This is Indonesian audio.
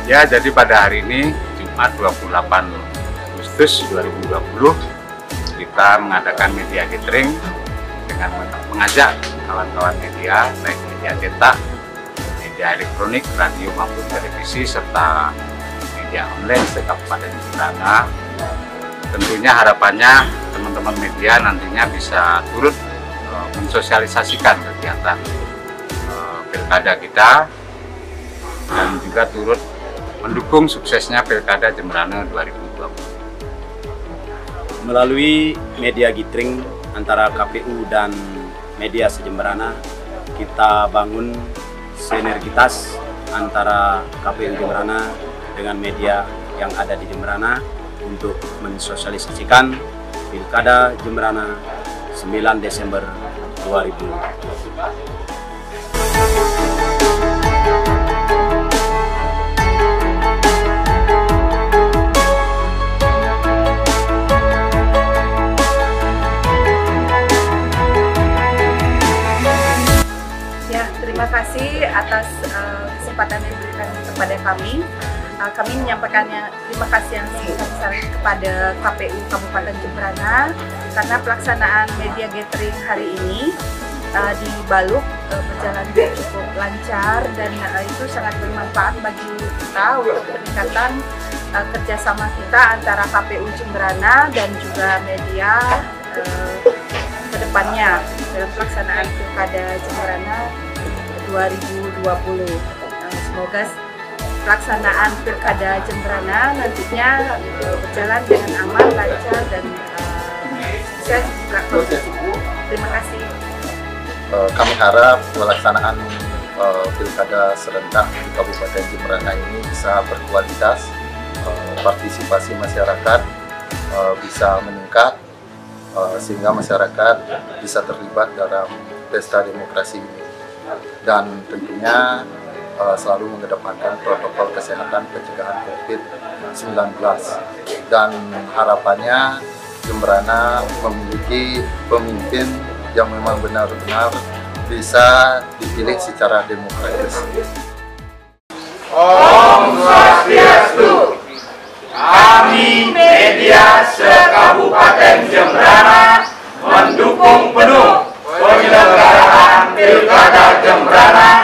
Ya, jadi pada hari ini Jumat 28 Agustus 2020 kita mengadakan media gathering dengan mengajak kawan-kawan media, baik media cetak, media elektronik, radio maupun televisi, serta media online se-Kabupaten Jemberana. Tentunya harapannya teman-teman media nantinya bisa turut mensosialisasikan kegiatan pilkada kita dan juga turut mendukung suksesnya Pilkada Jemberana 2020. Melalui media gathering antara KPU dan media se-Jemberana, kita bangun sinergitas antara KPU Jemberana dengan media yang ada di Jemberana untuk mensosialisasikan Pilkada Jemberana 9 Desember 2020. Terima kasih atas kesempatan yang diberikan kepada kami. Kami menyampaikannya terima kasih yang sebesar-besarnya kepada KPU Kabupaten Jemberana karena pelaksanaan media gathering hari ini di Baluk berjalan cukup lancar dan itu sangat bermanfaat bagi kita untuk peningkatan kerjasama kita antara KPU Jemberana dan juga media ke depannya dalam pelaksanaan Pilkada Jemberana 2020. Semoga pelaksanaan Pilkada Jemberana nantinya berjalan dengan aman, lancar, dan sukses juga kondusif. Terima kasih. Kami harap pelaksanaan Pilkada serentak di Kabupaten Jemberana ini bisa berkualitas, partisipasi masyarakat bisa meningkat, sehingga masyarakat bisa terlibat dalam pesta demokrasi ini. Dan tentunya selalu mengedepankan protokol kesehatan pencegahan COVID-19, dan harapannya Jemberana memiliki pemimpin yang memang benar-benar bisa dipilih secara demokratis. Om Swastiastu. Kami media se-Kabupaten Jemberana mendukung penuh penyelenggaraan Pilkada Jemberana